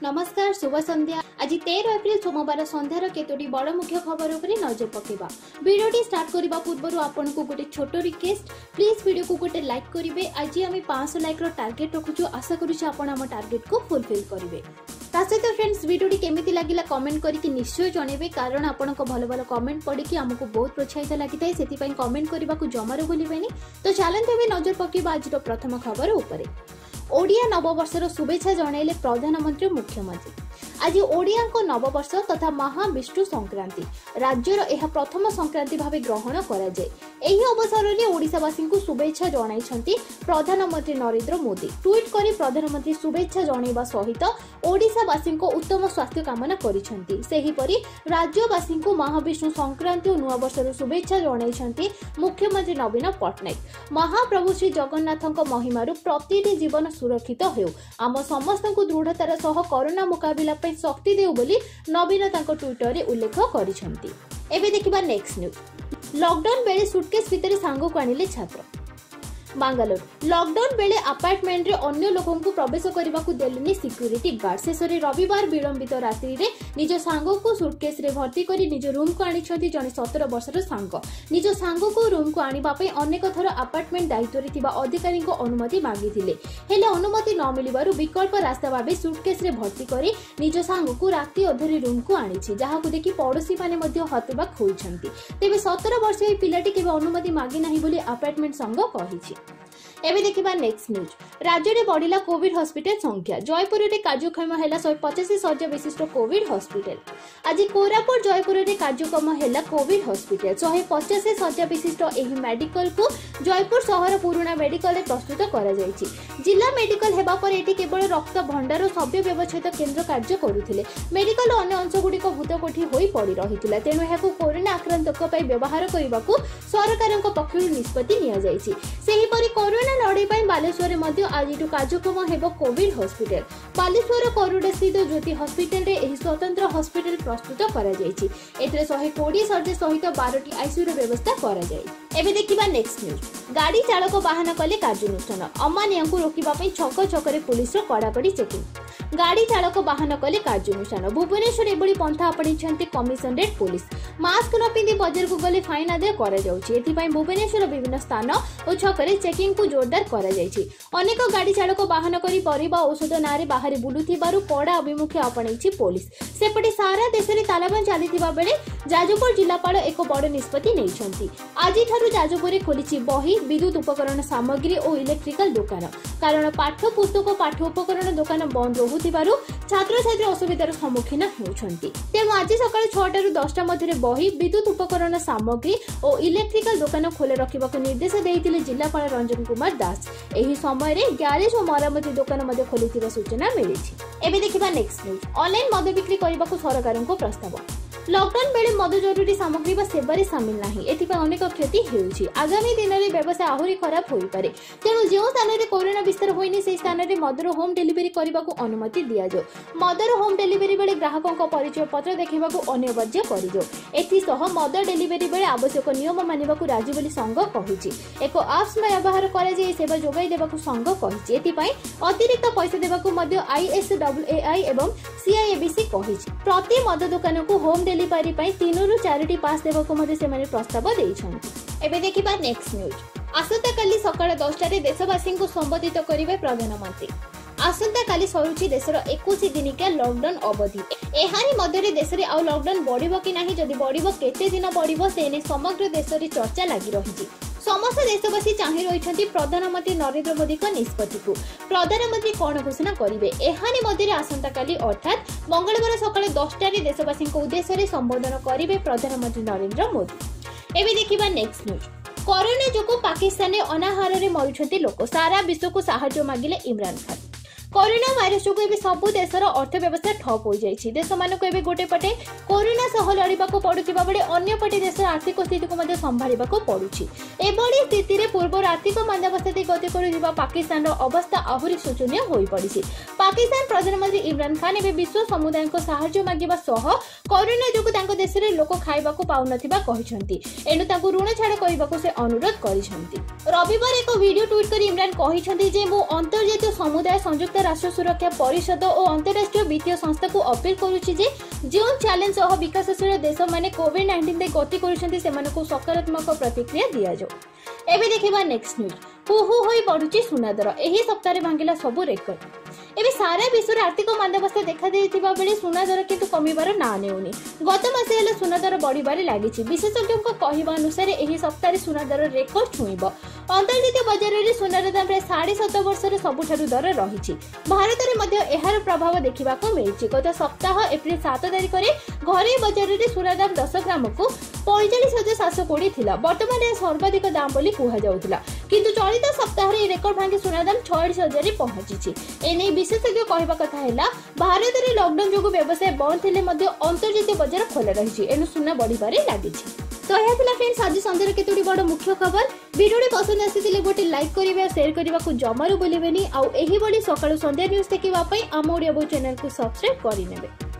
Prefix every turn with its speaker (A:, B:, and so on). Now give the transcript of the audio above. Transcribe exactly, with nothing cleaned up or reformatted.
A: नमस्कार शुभ संध्या। आज तेरह एप्रिल सोमवार संध्यार केतोटी बड़ मुख्य खबर उपरे नजर पकेबा। वीडियोटी स्टार्ट करबा पूर्व आपन को गोटे छोटो रिक्वेस्ट, प्लीज वीडियो को गोटे लाइक करिवे। आज आम पाँच सौ लाइक रो टार्गेट रखुछु, आशा करूछु आपन हम टार्गेट को फुलफिल करिवे। सहित फ्रेंड्स वीडियोटी केमिति लागिला कमेंट करके निश्चय जणेबे, कारण आपन को भलो भलो कमेंट पढ़ी कि हमको बहुत प्रोत्साहित लागिताय, सेति पई कमेंट करबा को जमारो भूलिबेनी। तो चलंतु एबे नजर पकेबा आज प्रथम खबर उपरे। ओडिया नववर्षर शुभेच्छा जणाइले प्रधानमंत्री मुख्यमंत्री। आज ओडिया को नववर्ष तथा महाविष्णु संक्रांति राज्यर यह प्रथम संक्रांति भाव ग्रहण करा जाए। एही अवसर में ओडिशावासी को शुभेच्छा जणाइछंती प्रधानमंत्री नरेंद्र मोदी। ट्वीट करी प्रधानमंत्री शुभेच्छा जणाइबा सहित ओडिशावासी को उत्तम स्वास्थ्य कामना करिछंती। सेहीपरि राज्यवासी को महाविष्णु संक्रांति और नुआवर्षर शुभेच्छा जणाइछंती मुख्यमंत्री नवीन पट्टनायक। महाप्रभु श्री जगन्नाथଙ୍କ महिमारु प्रतिटी जीवन सुरक्षित हेउ, आम समस्तଙ୍କୁ दृढ़तार सह कोरोना मुकाबिला पे शक्ति देउ बोली नवीन तांको ट्विटर रे उल्लेख करिसंती। एबे देखिबा नेक्स्ट न्यूज। लॉकडाउन बेले सुटकेस भितर सांगो को आनिले छात्र। बांगालोर लॉकडाउन बेले अपार्टमेंट रे अन्य लोकों को प्रवेश करने को देलेनी सिक्यूरिटी गार्ड। शेष में रविवार विलंबित रात्रि रे निज सांगो को सुटकेस रे भर्ती करी निज रूम को आनिछंती जने सत्रह वर्षर सांग। निज सांगो को रूम को आनिबा पई अनेक थर अपार्टमेंट दायित्व रे थिबा अधिकारी को अनुमति मागिथिले, हेले अनुमति न मिलिबारु विकल्प रास्ता भाबे सुटकेस रे भर्ती करी निज सांगो को राति अधरे रूम को आनिछि, जहाकु देखि पड़ोसी माने मध्ये हतबाक होइछंती। तेबे सत्रह वर्षीय पिलाटी केबे अनुमति मागी नाही बोली अपार्टमेंट संघ कहिछि। एबे देखिबा नेक्स्ट न्यूज। राज्य में बढ़िला कोविड हॉस्पिटल संख्या। जयपुर में कार्यक्षम है एक सौ पचासी शଯ୍या विशिष्ट कोविड हॉस्पिटल। आज कोरापुट जयपुर में कार्यक्षम है कोविड हॉस्पिटल। एक सौ पचासी शଯ୍या विशिष्ट एही मेडिकल को जयपुर शहर पुराना मेडिकल में प्रस्तुत करा जायछि। जिला मेडिकल हेबा पर एटी केवल रक्त भंडार और सभ्य व्यवच्छेद केन्द्र कार्य करुथिले। मेडिकल अन्य अंशगुड़िक भूतकोठी होई पड़ी रहिथिला, तेणु एहाकु कोरोना आक्रांतक पई व्यवहार करिबाकू सरकारक पक्षरु निष्पत्ति निया जायछि। सेहीपरि कोरोना लड़ाई पर बालेश्वर में आज कार्यक्रम हेब कोविड हॉस्पिटल। बालेश्वर करुड़ स्थित ज्योति हॉस्पिटल रे एही स्वतंत्र हॉस्पिटल प्रस्तुत करा जायछि। एतरे एक सौ बीस सर्जरी सहित बारह टी आईसीयू रे व्यवस्था करा जाय। एबे देखिबा नेक्स्ट न्यूज। गाड़ी चालक वाहन कले कार्यानुष्ठान। अमानिया को रोकिबा पई छक छकरे पुलिस रो कड़ाकड़ी चेकिंग। गाड़ी चालक वाहन कले कार्यानुष्ठान। भुवनेश्वर एबडी पंथा आपणिछंती कमिशनरेट पुलिस। मास्क न पिंधि बजार को गले फाइन आदाय करा जाउछि। एथि पई भुवनेश्वर विभिन्न स्थान और छकरे चेकिंग को जोरदार करा जायछि। अनेक गाड़ी चालक वाहन करी परिबा औषध नारे बाहर बुलुथिबारु कड़ा अभिमुखे आपणैछि पुलिस। सेपटे सारा देश रे तालाबंद चलिथिबा बेले जाजपुर जिलापाल एक बड़ निष्पत्ति नेइछंती। आजि थारु जाजपुर रे खोलिछि बही, विद्युत उपकरण सामग्री और इलेक्ट्रिकल दुकान, कारण पाठ पुस्तक पाठ उपकरण दुकान बंद रहुथिबारु छात्र छात्री असुविधार सम्मुखीन हेउछंती। तेणु आज सकाळ छह टारु दस टा मध्य बही, विद्युत उपकरण सामग्री और इलेक्ट्रिकल दुकान खोले रखिबाकू निर्देश देइथिले जिलापाल रंजन कुमार दास। एही समय रे गैरेज और मरामती दुकान मध्ये खोलिथिबा सूचना मिलिछि। एबे देखिबा नेक्स्ट न्यूज। ऑनलाइन मद बिक्री करबाकू सरकारको प्रस्ताव। लॉकडाउन बेले मद जरूरी सामग्री बा सेवारे सामिल नाही, एथिपा अनेक क्षति हेउछि। आगामी दिन में व्यवसाय आहुरी खराब होई पारे, तेणु जो स्थान रे कोरोना विस्तार होइनी से स्थान रे मदर होम डिलीवरी करबाकू अनुमति दिया जो। मदर होम डिलीवरी बेले ग्राहकों परिचय पत्र देखेबाकू अनिवार्य करिजो। एथि सह मद डिलीवरी बेले आवश्यक नियम मानिबाकू राजी बोली संघ कहिछि। एको एप्स व्यवहार करा जे सेवा जोगाई देबाकू संघ कहिछि। एथि पई अतिरिक्त पैसा देबाकू मध्य आईएसडब्ल्यूएआई एवं सीआईएबीसी कहिछि। प्रति मद दुकान को होम डिलीवरी पई तीन रु चार टी पास देबाकू मध्ये सेमाने प्रस्ताव देइछन्ति। एबे देखिबा नेक्स्ट न्यूज। आसंता काली सकाळ दस टा रे देशवासी को संबोधित करिवे प्रधानमंत्री। आसंता काली सरुची देशर इक्कीस दिनिका लॉकडाउन अवधि। एहानी मध्यरे देश रे आउ लॉकडाउन बढ़िबो कि नाही, जदि बढ़िबो केते दिन बढ़िबो सेने समग्र देश रे चर्चा लागि रहिछि। समस्त देशवासी चाहि रहिछन्ति प्रधानमंत्री नरेंद्र मोदी को निष्पत्ति को। प्रधानमंत्री कोन घोषणा करिवे एहानी मध्यरे आसंता काली अर्थात मंगलवार सकाळ दस टा रे देशवासी को उद्देश्य रे संबोधन करिवे प्रधानमंत्री नरेंद्र मोदी। एबे देखिबा नेक्स्ट न्यूज। कोरोना जोगु पाकिस्तान रे अनाहार रे मरुछन्ति लोक। सारा विश्व को सहायता मागिले इमरान खान। कोरोना भाइरस जो एबे सब देशर अर्थव्यवस्था ठप हो जाइछि। देश मानको एबे गोटे पटे कोरोना सह लड़िबाको पडुथिबा बेले अन्य पटे देशर आर्थिक स्थिति को मध्ये संभाळिबाको पडुछि। एबडी स्थिति रे पूर्व आर्थिक मंदावस्था दे गति करुथिबा पाकिस्तान रो अवस्था आहुरी शोचनीय होई पडिछि। पाकिस्तान प्रधानमंत्री इमरान खान एबे विश्व समुदाय को सहायता मागिबा सह कोरोना जोगु तांको देश रे लोक खाइबाको पाउ नथिबा कहिसंती। एनु तांको ऋण छाड़ करिबाको से अनुरोध करिसंती। रविवार एक वीडियो ट्वीट करी इमरान कहिसंती जे मो अंतर्जातीय समुदाय संयुक्त राष्ट्र सुरक्षा परिषद और अंतरराष्ट्रीय वित्तीय संस्था को अपील करुछि जे जो चैलेंज सह विकासशील देश माने कोविड नाइंटीन दे गति करुछन्ति सेमानकु सकारात्मक प्रतिक्रिया दिया जो। एबे देखिबा नेक्स्ट न्यूज। हुहु होई बढ़ुछि सुना दर। एही सप्ताह रे भांगिला सबु रेकर्ड। एबे सारा विश्व रे आर्थिक मंदावस्था देखा देइथिबा बेले सुना दर किंतु कमिबार ना नेउनी। गत मासे हेले सुना दर बढ़िबारे लागिछि। विशेषज्ञक कहिबा अनुसार एही सप्ताह रे सुना दर रेकर्ड छुइबो। अंतर्जातीय बाजार रे सुनार दाम रे साढ़े सात वर्ष रे सबुठारु दर रहिछि। भारत रे मध्ये एहार प्रभाव देखिबा को मिलिछि। गत सप्ताह एप्रिल सात तारिख रे घरे बाजार रे सुना दाम दस ग्राम को पैंतालीस हजार सात सौ बीस थिला। वर्तमान ए सर्वाधिक दाम बोली कुहा जाउथिला किंतु चलित सप्ताह रे रेकर्ड भांगी सुना दाम छियालीस हजार रे पहुंचिछि। एने विशेषज्ञ कहबा कथा हैला भारत रे लॉकडाउन जोगु व्यवसाय बंद थिले मध्ये अंतर्जातीय बाजार खोला रहिछि। एनु सुना बढ़िबारे लागिछि। तो यह थिला फ्रेंड्स आज संध्यार केतोडी बड़ मुख्य खबर। वीडियो पसंद आसीथिले गोटे लाइक करिवे और शेयर करबा को जमारू बोलिबेनी। आ एही बडी सकाळु संध्या न्यूज देखिबा पई आम ओडिया बो चैनल को सब्सक्राइब करि नेबे।